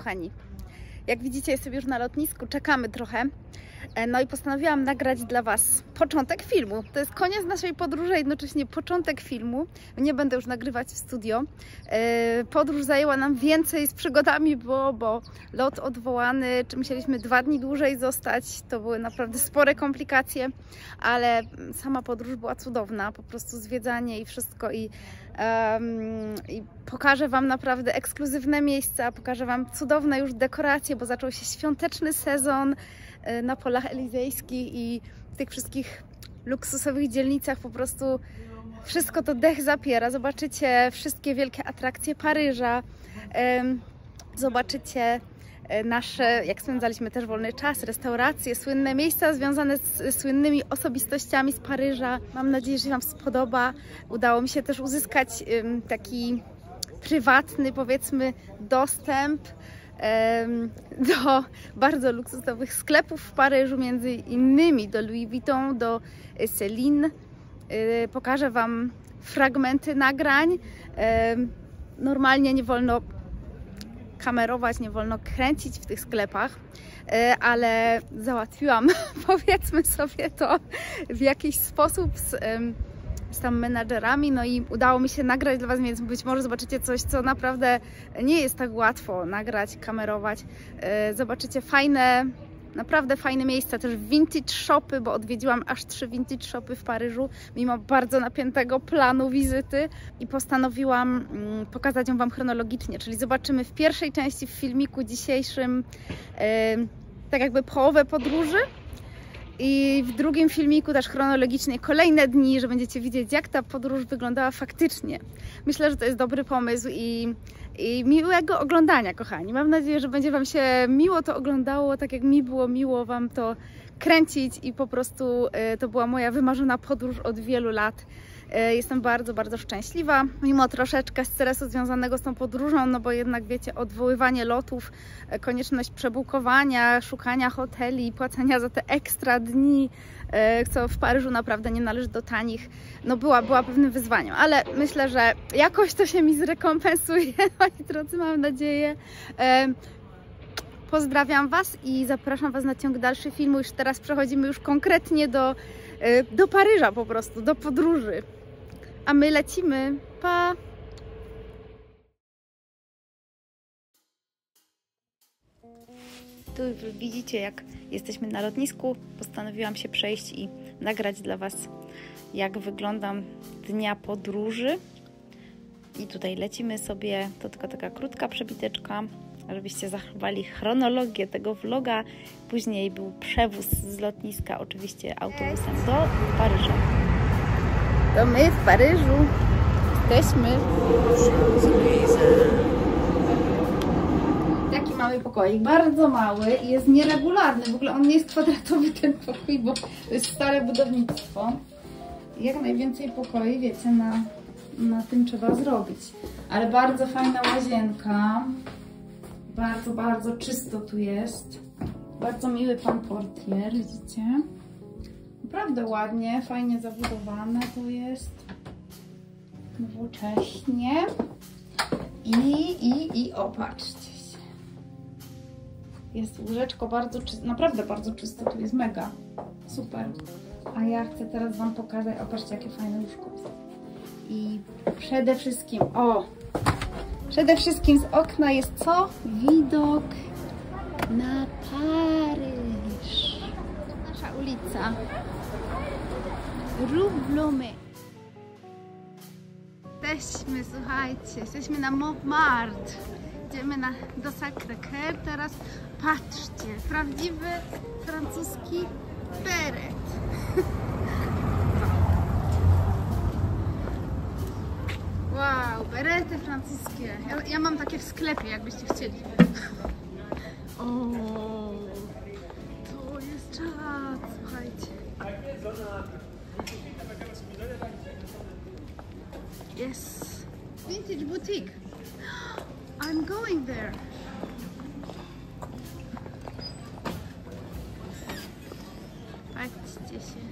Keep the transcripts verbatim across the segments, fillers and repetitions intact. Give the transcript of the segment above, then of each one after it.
kochani. Jak widzicie, jestem już na lotnisku, czekamy trochę. No i postanowiłam nagrać dla Was początek filmu. To jest koniec naszej podróży, a jednocześnie początek filmu. Nie będę już nagrywać w studio. Podróż zajęła nam więcej z przygodami, bo, bo lot odwołany, czy musieliśmy dwa dni dłużej zostać. To były naprawdę spore komplikacje, ale sama podróż była cudowna. Po prostu zwiedzanie i wszystko. I, um, i pokażę Wam naprawdę ekskluzywne miejsca, pokażę Wam cudowne już dekoracje, bo zaczął się świąteczny sezon na polach elizejskich i w tych wszystkich luksusowych dzielnicach po prostu wszystko to dech zapiera. Zobaczycie wszystkie wielkie atrakcje Paryża, zobaczycie nasze, jak spędzaliśmy też wolny czas, restauracje, słynne miejsca związane z słynnymi osobistościami z Paryża. Mam nadzieję, że Wam spodoba. Udało mi się też uzyskać taki prywatny, powiedzmy, dostęp do bardzo luksusowych sklepów w Paryżu, między innymi do Louis Vuitton, do Celine. Pokażę Wam fragmenty nagrań. Normalnie nie wolno kamerować, nie wolno kręcić w tych sklepach, ale załatwiłam, powiedzmy sobie to, w jakiś sposób z, z tam menadżerami, no i udało mi się nagrać dla Was, więc być może zobaczycie coś, co naprawdę nie jest tak łatwo nagrać, kamerować. Zobaczycie fajne, naprawdę fajne miejsca, też vintage shopy, bo odwiedziłam aż trzy vintage shopy w Paryżu, mimo bardzo napiętego planu wizyty, i postanowiłam pokazać ją Wam chronologicznie, czyli zobaczymy w pierwszej części, w filmiku dzisiejszym, tak jakby połowę podróży, i w drugim filmiku też chronologicznie kolejne dni, że będziecie widzieć, jak ta podróż wyglądała faktycznie. Myślę, że to jest dobry pomysł i, i miłego oglądania, kochani. Mam nadzieję, że będzie Wam się miło to oglądało, tak jak mi było miło Wam to kręcić i po prostu y, to była moja wymarzona podróż od wielu lat. Y, jestem bardzo, bardzo szczęśliwa, mimo troszeczkę stresu związanego z tą podróżą, no bo jednak wiecie, odwoływanie lotów, y, konieczność przebukowania, szukania hoteli, płacenia za te ekstra dni, y, co w Paryżu naprawdę nie należy do tanich, no była, była pewnym wyzwaniem, ale myślę, że jakoś to się mi zrekompensuje, moi drodzy, mam nadzieję. Y, Pozdrawiam Was i zapraszam Was na ciąg dalszy filmu. Już teraz przechodzimy już konkretnie do, do Paryża po prostu, do podróży. A my lecimy. Pa! Tu widzicie, jak jesteśmy na lotnisku. Postanowiłam się przejść i nagrać dla Was, jak wyglądam dnia podróży. I tutaj lecimy sobie, to tylko taka krótka przebiteczka, żebyście zachowali chronologię tego vloga. Później był przewóz z lotniska, oczywiście autobusem do Paryża. To my w Paryżu jesteśmy. Taki mały pokoik, bardzo mały i jest nieregularny. W ogóle on nie jest kwadratowy, ten pokój, bo to jest stare budownictwo. Jak najwięcej pokoi, wiecie, na, na tym trzeba zrobić. Ale bardzo fajna łazienka. Bardzo, bardzo czysto tu jest. Bardzo miły pan portier, widzicie? Naprawdę ładnie, fajnie zabudowane tu jest. Nowocześnie. I, i, i opatrzcie się. Jest łóżeczko bardzo czyste, naprawdę bardzo czyste, tu jest mega. Super. A ja chcę teraz Wam pokazać, opatrzcie, jakie fajne łóżko jest. I przede wszystkim, o! Przede wszystkim z okna jest co? Widok na Paryż. Nasza ulica. Rue Blomet. Jesteśmy, słuchajcie, jesteśmy na Montmartre. Idziemy na, do Sacré-Cœur. Teraz patrzcie, prawdziwy francuski beret. Wow, berety francuskie. Ja, ja mam takie w sklepie, jakbyście chcieli. O, to jest czad, słuchajcie. Yes. Vintage boutique. I'm going there. Patrzcie się.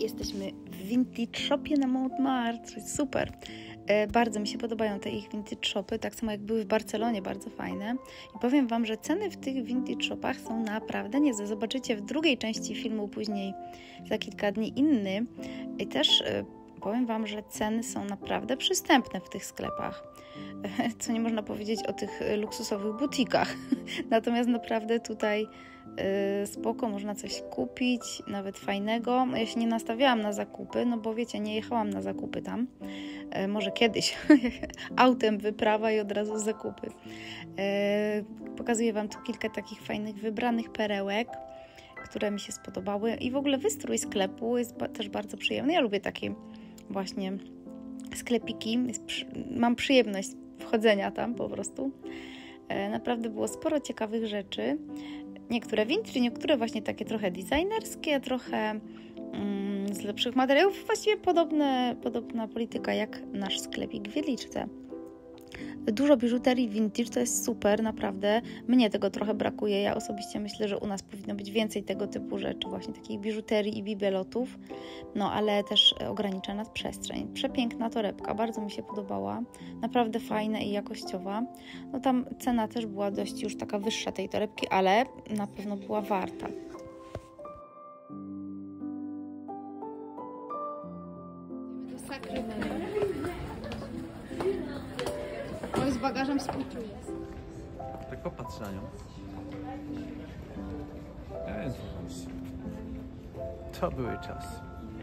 Jesteśmy w Vintage Shopie na Montmartre, super. E, bardzo mi się podobają te ich Vintage Shopy, tak samo jak były w Barcelonie, bardzo fajne. I powiem Wam, że ceny w tych Vintage Shopach są naprawdę niezłe. Zobaczycie w drugiej części filmu, później za kilka dni inny. I też e, powiem Wam, że ceny są naprawdę przystępne w tych sklepach. E, co nie można powiedzieć o tych luksusowych butikach. Natomiast naprawdę tutaj Yy, spoko, można coś kupić, nawet fajnego. Ja się nie nastawiałam na zakupy, no bo wiecie, nie jechałam na zakupy tam. Yy, może kiedyś autem wyprawa i od razu zakupy. Yy, pokazuję Wam tu kilka takich fajnych, wybranych perełek, które mi się spodobały. I w ogóle wystrój sklepu jest ba- też bardzo przyjemny. Ja lubię takie właśnie sklepiki. Jest przy- mam przyjemność wchodzenia tam po prostu. Yy, naprawdę było sporo ciekawych rzeczy. Niektóre vintage, niektóre właśnie takie trochę designerskie, trochę mm, z lepszych materiałów. Właściwie podobne, podobna polityka jak nasz sklepik w Wieliczce. Dużo biżuterii vintage, to jest super, naprawdę. Mnie tego trochę brakuje. Ja osobiście myślę, że u nas powinno być więcej tego typu rzeczy, właśnie takich biżuterii i bibelotów. No, ale też ogranicza nas przestrzeń. Przepiękna torebka, bardzo mi się podobała. Naprawdę fajna i jakościowa. No tam cena też była dość już taka wyższa tej torebki, ale na pewno była warta. Idziemy do Sacré Cœur. Oj, z bagażem współczuję. Tak popatrz na nią. Jezus. To były czasy.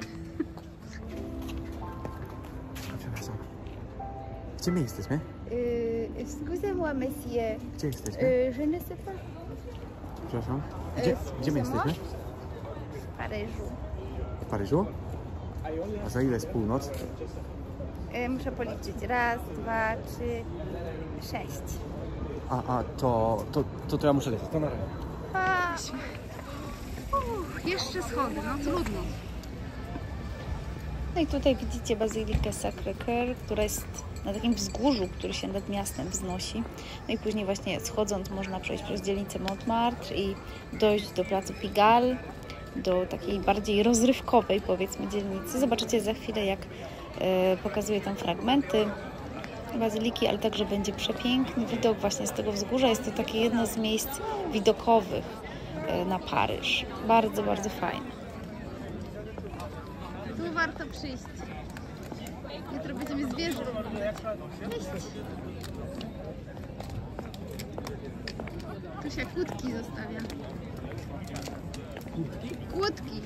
Przepraszam. Gdzie my jesteśmy? Yy, excusez-moi, monsieur. Gdzie jesteśmy? Yy, je ne sais pas. Przepraszam. Gdzie, gdzie my jesteśmy? W Paryżu. W Paryżu? A za ile jest północ? Yy, muszę policzyć. Raz, dwa, trzy, sześć. A, a to, to, to, to ja muszę lecieć. To na razie. A, Uff, jeszcze schody, no trudno. No i tutaj widzicie bazylikę Sacré Cœur, która jest na takim wzgórzu, który się nad miastem wznosi. No i później właśnie schodząc można przejść przez dzielnicę Montmartre i dojść do placu Pigalle, do takiej bardziej rozrywkowej, powiedzmy, dzielnicy. Zobaczycie za chwilę, jak e, pokazuję tam fragmenty bazyliki, ale także będzie przepiękny widok właśnie z tego wzgórza. Jest to takie jedno z miejsc widokowych e, na Paryż. Bardzo, bardzo fajne. Tu warto przyjść. Jutro będziemy z wieży. Cześć. Tu się kłódki zostawia. Kłódki?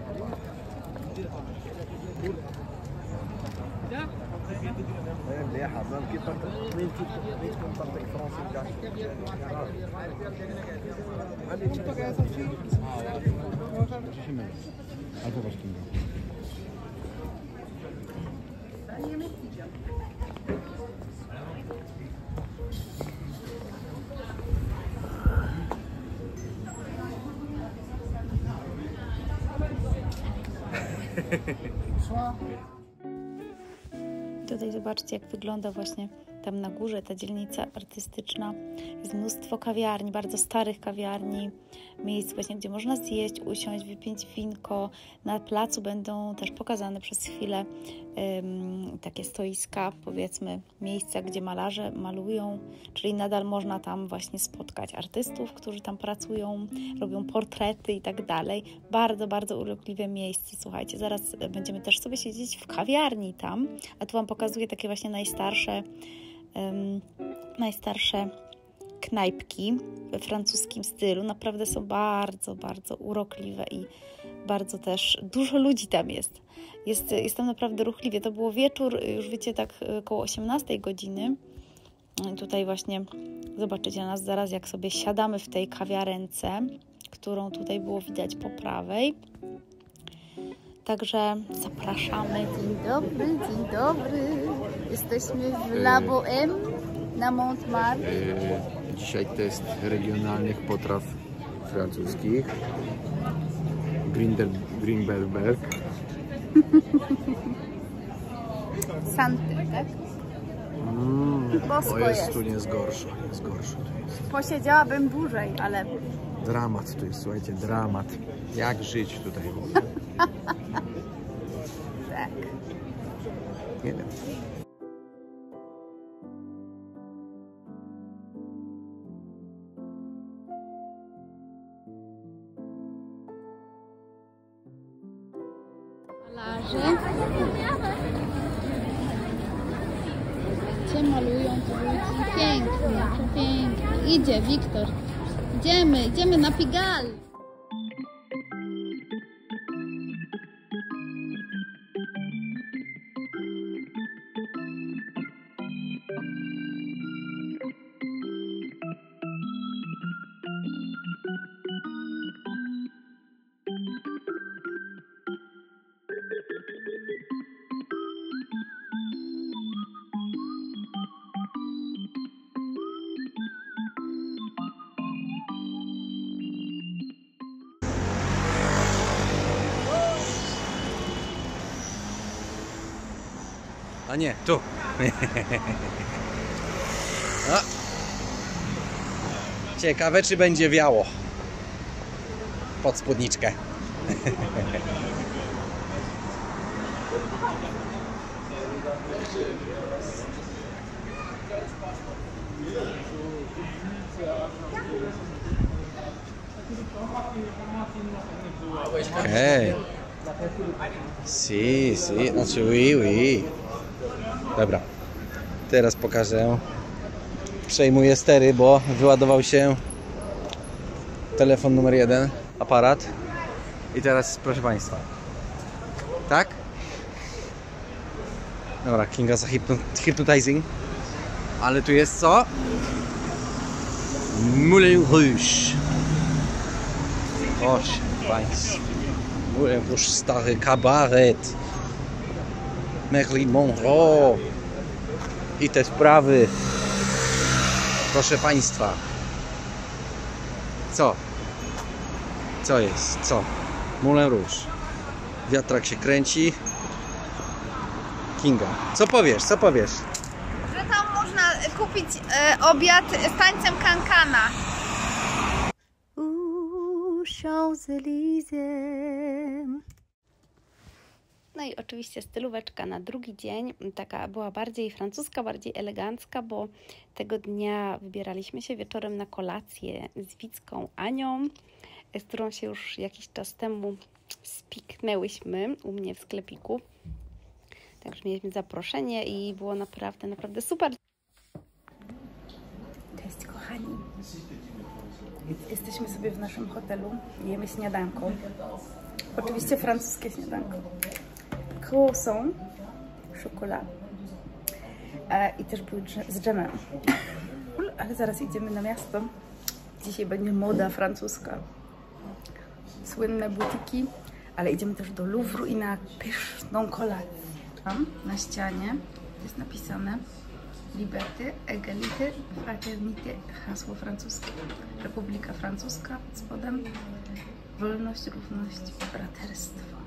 Albo masz kim. Tutaj zobaczcie, jak wygląda właśnie tam na górze ta dzielnica artystyczna. Jest mnóstwo kawiarni, bardzo starych kawiarni, miejsc właśnie, gdzie można zjeść, usiąść, wypić winko. Na placu będą też pokazane przez chwilę um, takie stoiska, powiedzmy, miejsca, gdzie malarze malują, czyli nadal można tam właśnie spotkać artystów, którzy tam pracują, robią portrety i tak dalej. Bardzo, bardzo urokliwe miejsce, słuchajcie. Zaraz będziemy też sobie siedzieć w kawiarni tam, a tu Wam pokazuję takie właśnie najstarsze Um, najstarsze knajpki we francuskim stylu. Naprawdę są bardzo, bardzo urokliwe i bardzo też dużo ludzi tam jest. Jest, jest tam naprawdę ruchliwie. To było wieczór, już wiecie, tak około osiemnastej godziny. I tutaj właśnie zobaczycie nas zaraz, jak sobie siadamy w tej kawiarence, którą tutaj było widać po prawej. Także zapraszamy. Dzień dobry, dzień dobry. Jesteśmy w La Bohème na Montmartre. Dzisiaj test regionalnych potraw francuskich. Grindelberg. Santy, tak? Mm, Bosko o jest, jest. tu nie jest gorsze. Jest gorsze. Posiedziałabym dłużej, ale... Dramat tu jest, słuchajcie, dramat. Jak żyć tutaj? back. Nie wiem. Malarze. Cię malują to ludzi. Pięknie, przepięknie. Idzie Wiktor. Idziemy, idziemy na Pigalle. A nie, tu. A. Ciekawe, czy będzie wiało pod spódniczkę. Okej. Okay. Si, si, znaczy oui, oui. Dobra, teraz pokażę. Przejmuję stery, bo wyładował się telefon numer jeden, aparat. I teraz, proszę Państwa. Tak? Dobra, Kinga za hypnotizing. Ale tu jest co? Moulin Rouge. Proszę Państwa. Moulin Rouge, stary kabaret. Marilyn Monroe i te sprawy. Proszę Państwa. Co? Co jest? Co? Moulin Rouge. Wiatrak się kręci. Kinga. Co powiesz? Co powiesz? Że tam można kupić e, obiad z tańcem kankana. Uuu, Champs-Élysées. No i oczywiście stylóweczka na drugi dzień, taka była bardziej francuska, bardziej elegancka, bo tego dnia wybieraliśmy się wieczorem na kolację z Wicką Anią, z którą się już jakiś czas temu spiknęłyśmy u mnie w sklepiku. Także mieliśmy zaproszenie i było naprawdę, naprawdę super. Cześć kochani. Jesteśmy sobie w naszym hotelu, jemy śniadanko. Oczywiście francuskie śniadanko. Croissant, szokolad e, i też był z dżemem. Ale zaraz idziemy na miasto. Dzisiaj będzie moda francuska. Słynne butiki, ale idziemy też do Louvru i na pyszną kolację. Tam na ścianie jest napisane Liberté, Égalité, Fraternité, hasło francuskie. Republika Francuska, pod spodem wolność, równość, braterstwo.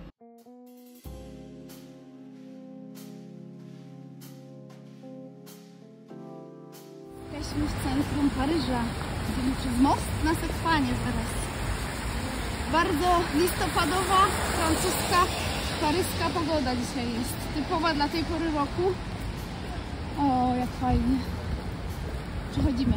Jesteśmy w centrum Paryża. Idziemy przez most na Sekwaniec teraz. Bardzo listopadowa, francuska, paryska pogoda dzisiaj jest. Typowa dla tej pory roku. O, jak fajnie. Przechodzimy.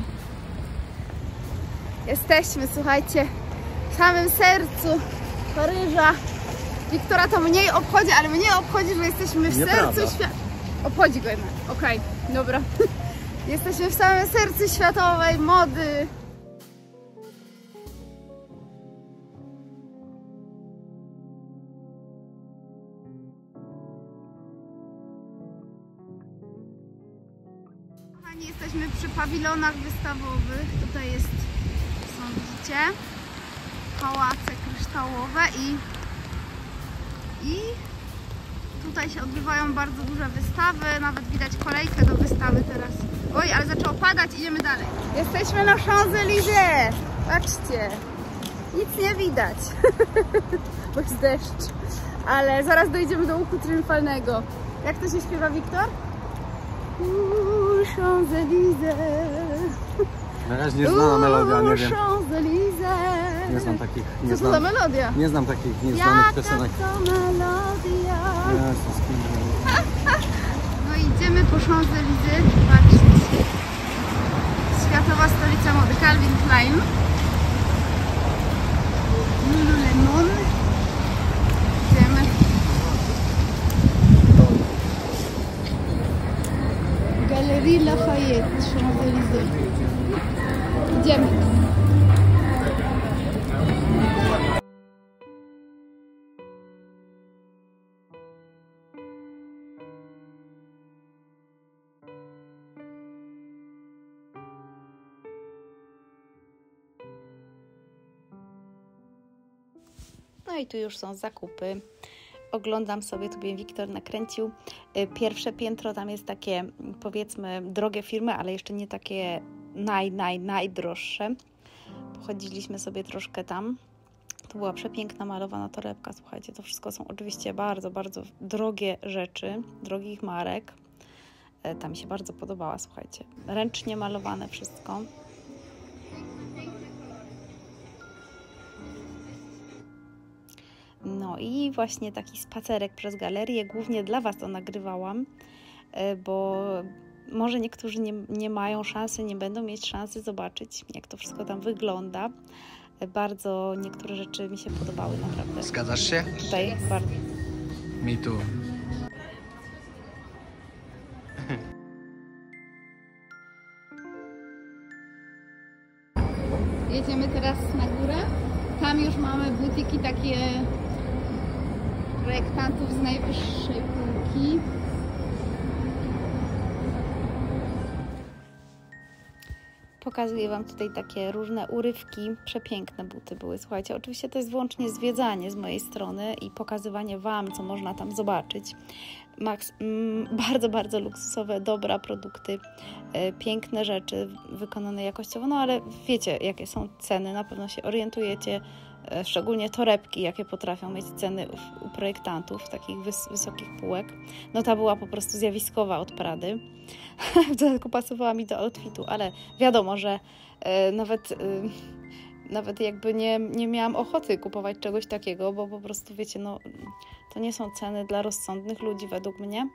Jesteśmy, słuchajcie, w samym sercu Paryża. Wiktora to mniej obchodzi, ale mnie obchodzi, że jesteśmy w Nieprawda. sercu świata. Obchodzi go jednak. Okej, okay, dobra. Jesteśmy w samym sercu światowej mody. Kochani, jesteśmy przy pawilonach wystawowych. Tutaj jest, są, widzicie, pałace kryształowe i, i tutaj się odbywają bardzo duże wystawy. Nawet widać kolejkę do wystawy teraz. Oj, ale zaczęło padać, idziemy dalej. Jesteśmy na Champs-Élysées. Patrzcie. Nic nie widać. Bo jest deszcz. Ale zaraz dojdziemy do łuku triumfalnego. Jak to się śpiewa, Wiktor? Uuu, Champs-Élysées. Na razie nieznana melodia, nie wiem. Champs-Élysées. Nie znam takich. Nie Co znam, to za melodia? nie znam takich nieznanych piosenek. Jaka to melodia? Yes. Champs-Élysées, patrzcie. Światowa stolica mody, Calvin Klein. Lululemon. Idziemy. Galerie Lafayette, Champs-Élysées. Idziemy. No i tu już są zakupy. Oglądam sobie, tu mnie Wiktor nakręcił. Pierwsze piętro tam jest takie, powiedzmy, drogie firmy, ale jeszcze nie takie naj, naj, najdroższe. Pochodziliśmy sobie troszkę tam. To była przepiękna malowana torebka. Słuchajcie, to wszystko są oczywiście bardzo, bardzo drogie rzeczy, drogich marek. Ta mi się bardzo podobała, słuchajcie. Ręcznie malowane wszystko. No i właśnie taki spacerek przez galerię, głównie dla Was to nagrywałam, bo może niektórzy nie, nie mają szansy, nie będą mieć szansy zobaczyć, jak to wszystko tam wygląda. Bardzo niektóre rzeczy mi się podobały, naprawdę. Zgadzasz się? Tutaj bardzo. Mi tu. Jedziemy teraz na górę. Tam już mamy butiki takie projektantów z najwyższej półki. Pokazuję Wam tutaj takie różne urywki. Przepiękne buty były. Słuchajcie, oczywiście to jest wyłącznie zwiedzanie z mojej strony i pokazywanie Wam, co można tam zobaczyć. Max, mm, bardzo, bardzo luksusowe, dobra produkty, e, piękne rzeczy wykonane jakościowo, no ale wiecie, jakie są ceny, na pewno się orientujecie, e, szczególnie torebki, jakie potrafią mieć ceny u, u projektantów, takich wys, wysokich półek. No ta była po prostu zjawiskowa od Prady. W dodatku pasowała mi do outfitu, ale wiadomo, że e, nawet... E, Nawet jakby nie, nie miałam ochoty kupować czegoś takiego, bo po prostu wiecie, no to nie są ceny dla rozsądnych ludzi według mnie.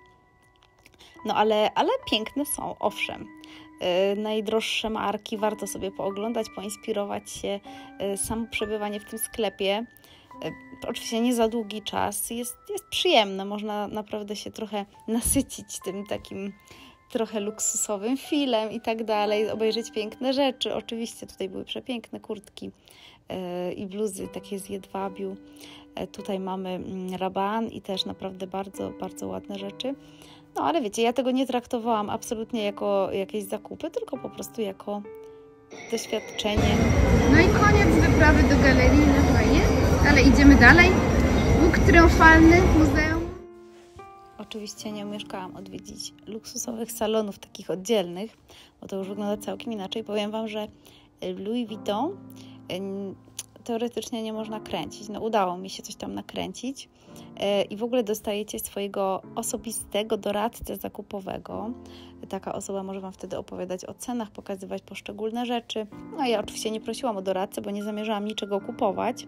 No ale, ale piękne są, owszem. Yy, najdroższe marki, warto sobie pooglądać, poinspirować się. Yy, samo przebywanie w tym sklepie, yy, oczywiście nie za długi czas, jest, jest przyjemne. Można naprawdę się trochę nasycić tym takim trochę luksusowym filem i tak dalej, obejrzeć piękne rzeczy. Oczywiście tutaj były przepiękne kurtki yy, i bluzy takie z jedwabiu. Yy, tutaj mamy yy, raban i też naprawdę bardzo, bardzo ładne rzeczy. No ale wiecie, ja tego nie traktowałam absolutnie jako jakieś zakupy, tylko po prostu jako doświadczenie. No i koniec wyprawy do Galerii Lafayette, ale idziemy dalej. Łuk Triumfalny, muzeum. Oczywiście nie umieszkałam odwiedzić luksusowych salonów takich oddzielnych, bo to już wygląda całkiem inaczej. Powiem Wam, że Louis Vuitton teoretycznie nie można kręcić. No udało mi się coś tam nakręcić i w ogóle dostajecie swojego osobistego doradcę zakupowego. Taka osoba może Wam wtedy opowiadać o cenach, pokazywać poszczególne rzeczy. No ja oczywiście nie prosiłam o doradcę, bo nie zamierzałam niczego kupować.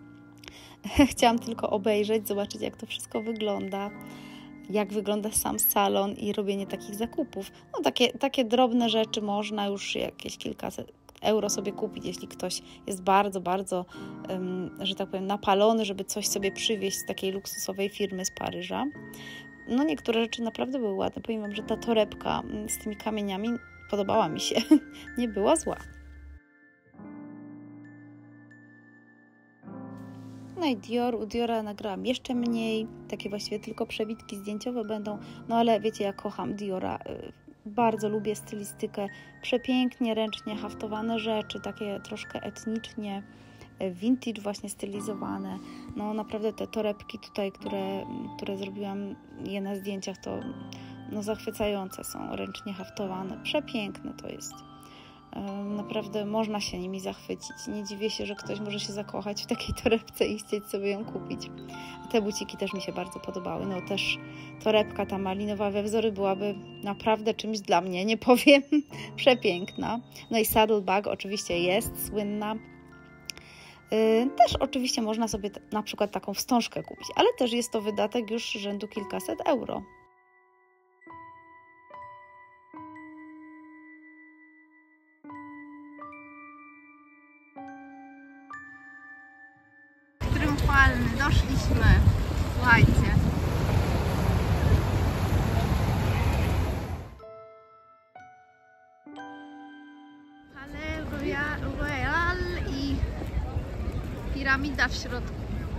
Chciałam tylko obejrzeć, zobaczyć, jak to wszystko wygląda, jak wygląda sam salon i robienie takich zakupów. No takie, takie drobne rzeczy można już jakieś kilkaset euro sobie kupić, jeśli ktoś jest bardzo, bardzo, um, że tak powiem, napalony, żeby coś sobie przywieźć z takiej luksusowej firmy z Paryża. No niektóre rzeczy naprawdę były ładne. Powiem Wam, że ta torebka z tymi kamieniami podobała mi się. Nie była zła. No i Dior, u Diora nagrałam jeszcze mniej, takie właściwie tylko przebitki zdjęciowe będą, no ale wiecie, ja kocham Diora, bardzo lubię stylistykę, przepięknie, ręcznie haftowane rzeczy, takie troszkę etnicznie, vintage właśnie stylizowane, no naprawdę te torebki tutaj, które, które zrobiłam je na zdjęciach, to no zachwycające są, ręcznie haftowane, przepiękne to jest. Naprawdę można się nimi zachwycić. Nie dziwię się, że ktoś może się zakochać w takiej torebce i chcieć sobie ją kupić. Te buciki też mi się bardzo podobały. No też torebka ta malinowa we wzory byłaby naprawdę czymś dla mnie, nie powiem, przepiękna. No i saddlebag oczywiście jest słynna. Też oczywiście można sobie na przykład taką wstążkę kupić, ale też jest to wydatek już rzędu kilkaset euro. doszliśmy. Słuchajcie. Palais Royal i piramida w środku.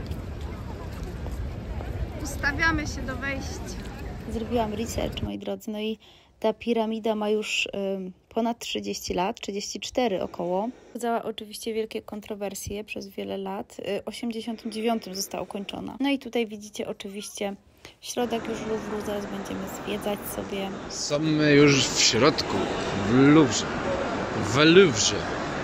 Ustawiamy się do wejścia. Zrobiłam research, moi drodzy, no i ta piramida ma już y, ponad trzydzieści lat, trzydzieści cztery około. Wzbudzała oczywiście wielkie kontrowersje przez wiele lat. W tysiąc dziewięćset osiemdziesiątym dziewiątym została ukończona. No i tutaj widzicie oczywiście środek już Louvru, zaraz będziemy zwiedzać sobie. Są już w środku, w Louvre. W Louvre.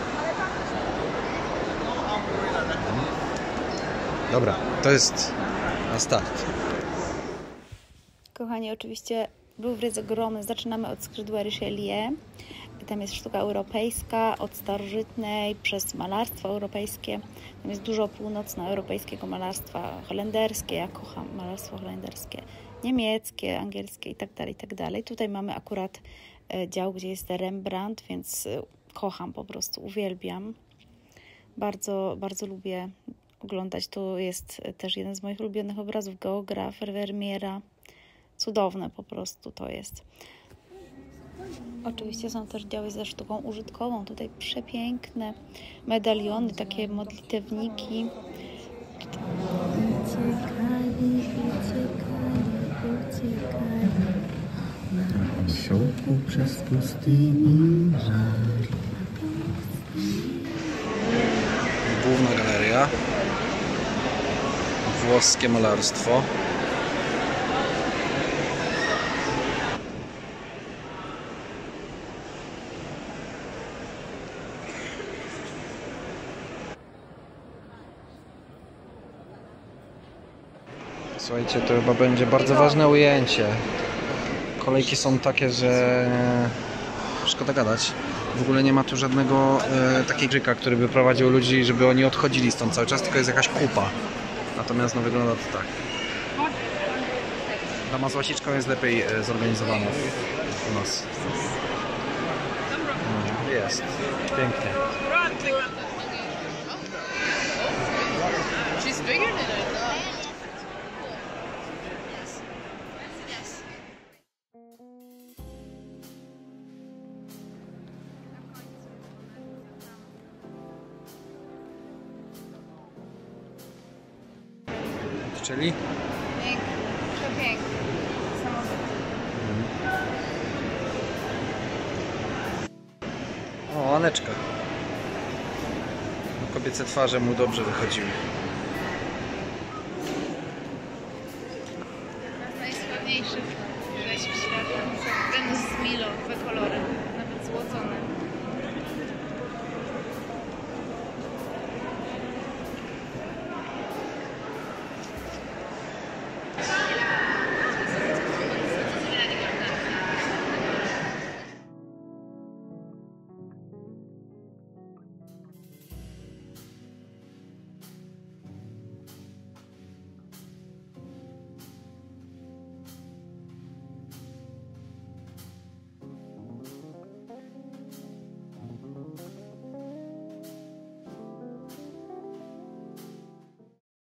Dobra, to jest na start. Kochani, oczywiście Louvre jest ogromny. Zaczynamy od skrzydła Richelieu. Tam jest sztuka europejska, od starożytnej przez malarstwo europejskie. Tam jest dużo północnoeuropejskiego malarstwa, holenderskie. Ja kocham malarstwo holenderskie, niemieckie, angielskie itd., itd. Tutaj mamy akurat dział, gdzie jest Rembrandt, więc kocham po prostu, uwielbiam. Bardzo, bardzo lubię oglądać. Tu jest też jeden z moich ulubionych obrazów, Geograf Vermeera. Cudowne po prostu to jest. Oczywiście są też działy ze sztuką użytkową. Tutaj przepiękne medaliony, takie modlitewniki. Uciekali, uciekali, uciekali. Na osiołku przez pustynię żar. Główna galeria. Włoskie malarstwo. Słuchajcie, to chyba będzie bardzo ważne ujęcie. Kolejki są takie, że szkoda gadać. W ogóle nie ma tu żadnego e, takiego żyka, który by prowadził ludzi, żeby oni odchodzili stąd cały czas, tylko jest jakaś kupa. Natomiast no, wygląda to tak. Dama z łasiczką jest lepiej e, zorganizowana u nas. No, jest. Pięknie. Czyli? Piękny, przepiękny. O, Aneczka. No, kobiece twarze mu dobrze wychodziły. Jedna z najsławniejszych rzeźb świata. Wenus z Milo, dwa kolory, nawet złocone.